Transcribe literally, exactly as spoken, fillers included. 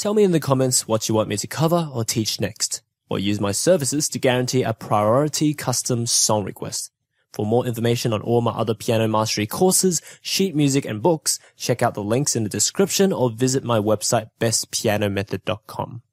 Tell me in the comments what you want me to cover or teach next, or use my services to guarantee a priority custom song request. For more information on all my other piano mastery courses, sheet music and books, check out the links in the description or visit my website best piano method dot com.